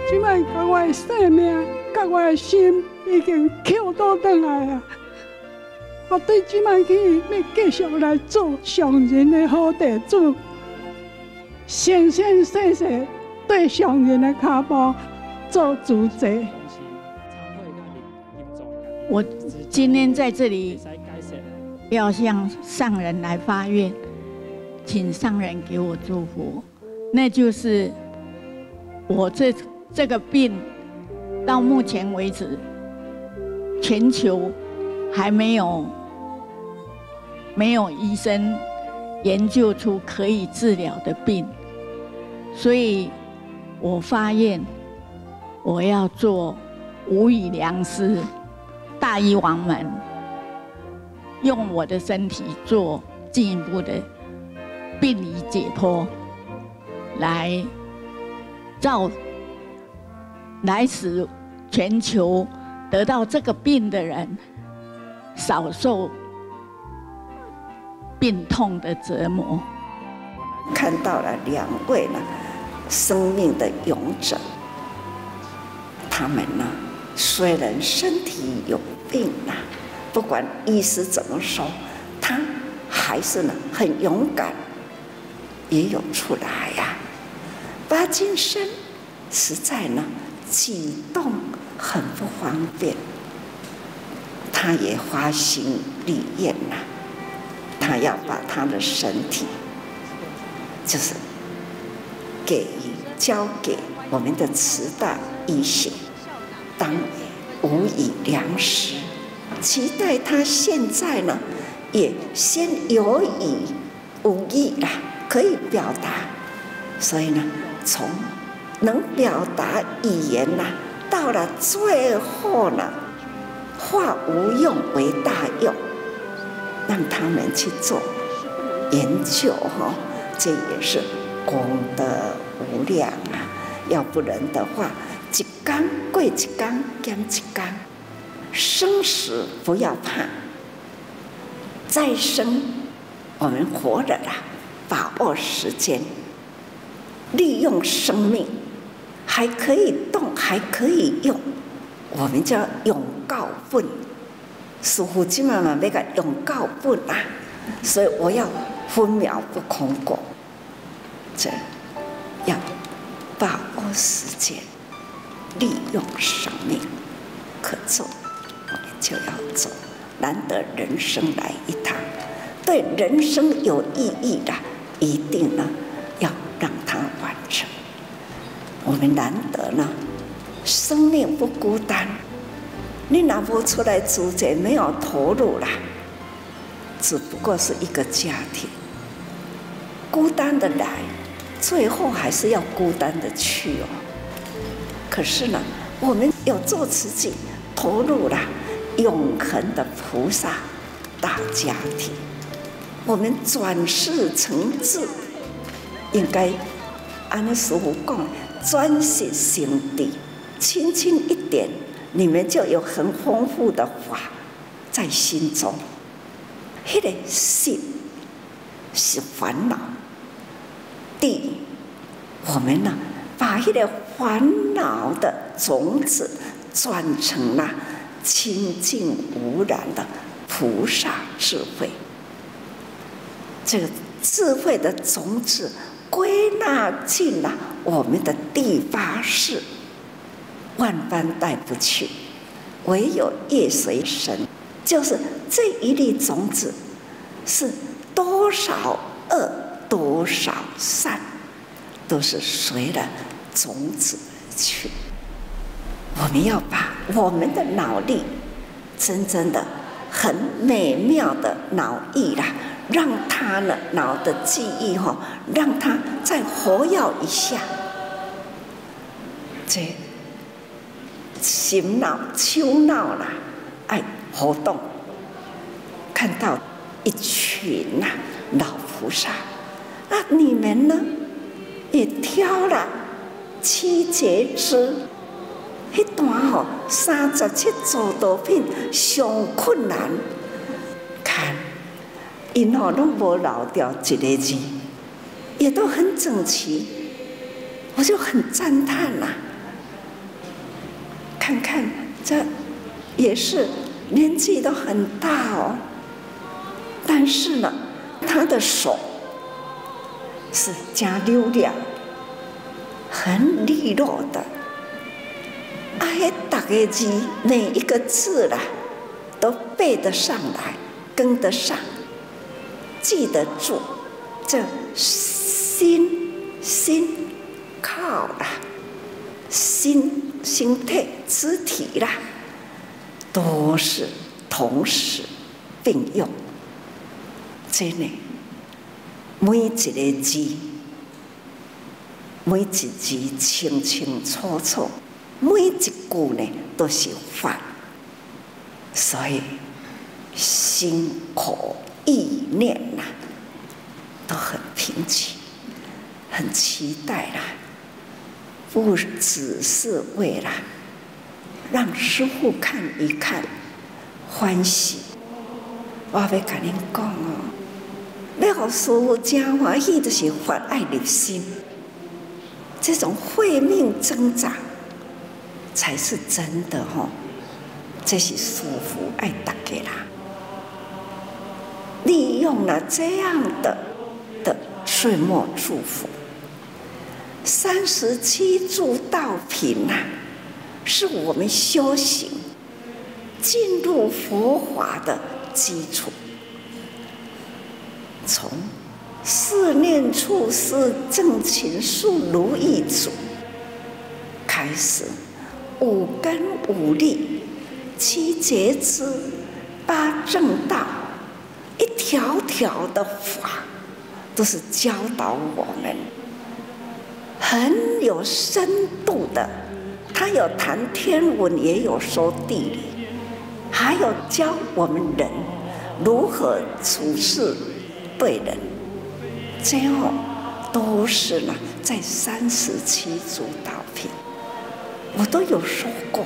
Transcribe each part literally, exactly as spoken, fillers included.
即摆甲我的生命、甲我的心已经扣倒转来啊！我对即摆起要继续来做上人的好弟子，生生世世对上人的脚步做主者。 我今天在这里要向上人来发愿，请上人给我祝福，那就是我这这个病到目前为止，全球还没有没有医生研究出可以治疗的病，所以我发愿我要做无以良师，大医王门，用我的身体做进一步的病理解剖，来造来使全球得到这个病的人少受病痛的折磨。 看到了两位呢，生命的勇者，他们呢虽然身体有病啊，不管医师怎么说，他还是呢很勇敢，也有出来呀、啊。巴金森实在呢举动很不方便，他也发心立愿呐、啊，他要把他的身体，就是给予交给我们的慈大医学，当无以良师，期待他现在呢也先有以无意啦，可以表达，所以呢从能表达语言呐、啊，到了最后呢，化无用为大用，让他们去做研究哈，这也是功德无量啊！要不然的话，一天过一天，减一天，生死不要怕，再生我们活着啦，把握时间，利用生命。还可以动，还可以用，我们叫用教本。师父今晚嘛要个用教本啊，所以我要分秒不空过，这要把握时间，利用生命，可做我们就要做。难得人生来一趟，对人生有意义的，一定呢要让它完成。我们难得呢，生命不孤单。你拿不出来主角，没有投入啦，只不过是一个家庭，孤单的来，最后还是要孤单的去哦。可是呢，我们有做自己，投入了永恒的菩萨大家庭，我们转世成智，应该按师父讲。专心心地，轻轻一点，你们就有很丰富的法在心中。那个心是烦恼，地我们呢，把那个烦恼的种子转成了清净无染的菩萨智慧。这个智慧的种子归纳进了我们的第八世，万般带不去，唯有业随身。就是这一粒种子，是多少恶多少善，都是随了种子而去。我们要把我们的脑力，真正的很美妙的脑意啦。让他呢脑的记忆哈、哦，让他再活跃一下，这心脑、手脑啦，哎，活动，看到一群呐、啊、老菩萨，啊，你们呢也挑了七节支，迄段吼三十七组道品上困难，看。因吼拢无漏掉一个字，也都很整齐，我就很赞叹啦、啊。 看看，这也是年纪都很大哦，但是呢，他的手是加溜亮，很利落的。啊，迄大个字，每一个字啦，都背得上来，跟得上，记得住。这心心靠啦，心心态肢体啦，都是同时并用。真的，每一个字，每一字清清楚楚。每一句呢都是法，所以心口意念呐、啊、都很平静，很期待啦。不只是为了让师父看一看欢喜，我要跟您讲哦，要让师父真欢喜，就是法爱入心，这种慧命增长。才是真的吼、哦，这是师父爱大家啦。利用了这样的的岁末祝福，三十七柱道品呐、啊，是我们修行进入佛法的基础。从四念处是正勤术如意组开始。五根五力、七觉支、八正道，一条条的法，都是教导我们，很有深度的。他有谈天文，也有说地理，还有教我们人如何处事对人，最后都是呢在三十七组道品。我都有说过，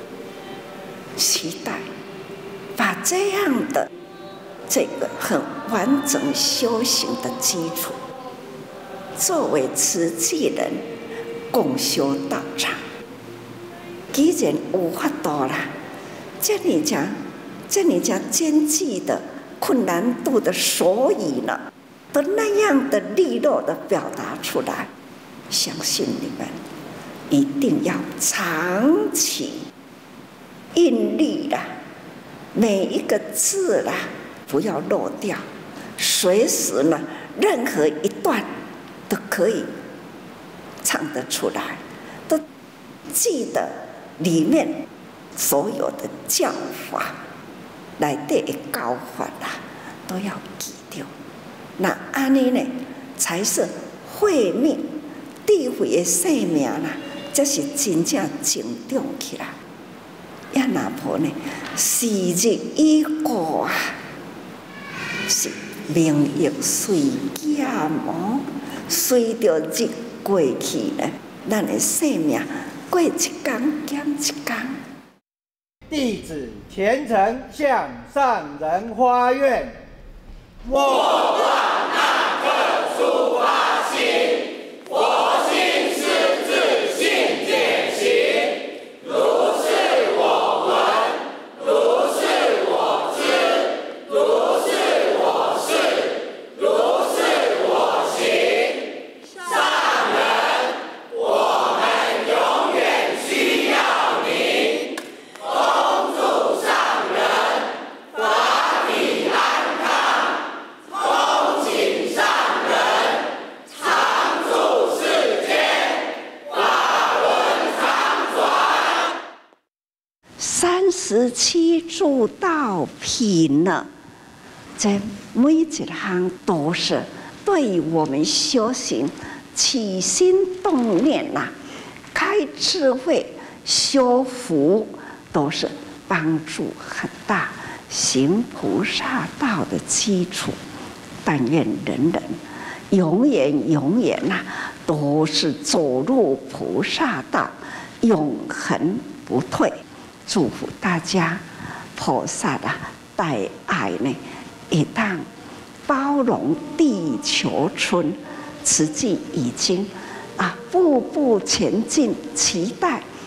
期待把这样的这个很完整修行的基础，作为慈济人共修道场。既然有法度啦，这里讲这里讲艰巨的困难度的所以呢，都那样的利落的表达出来，相信你们。一定要长期印力啦，每一个字啦不要漏掉，随时呢任何一段都可以唱得出来，都记得里面所有的教法来的教法啦，都要记掉。那安尼呢，才是慧命智慧的生命啦。这是真正成长起来，也哪婆呢？时日已过啊，是名誉随减无，随着日过去呢，咱的生命过一天减一天。 弟子虔诚向上人发愿，我让那颗出发心，佛心是自信解行，如是我闻，如是我知，如是我事，如是我行。上人，我们永远需要您，恭祝上人法体安康，恭请上人常住世间，法轮常转。 三十七柱道品呢，在每一行都是对于我们修行起心动念呐、啊，开智慧、修福，都是帮助很大，行菩萨道的基础。但愿人人永远永远呐、啊，都是走入菩萨道，永恒不退。祝福大家，菩萨啊，大爱呢，一旦包容地球村，慈济已经啊步步前进，期待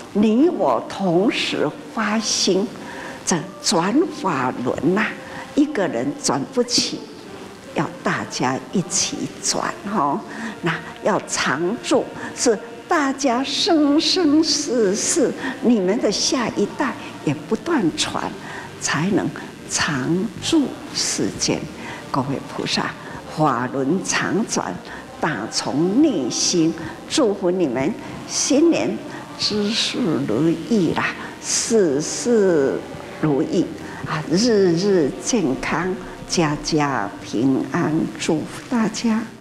你我同时发心，这转法轮呐、啊，一个人转不起，要大家一起转哦。那要常住，是大家生生世世，你们的下一代也不断传，才能常住世间。各位菩萨，法轮常转，打从内心祝福你们新年知事如意啦，事事如意啊，日日健康，家家平安，祝福大家。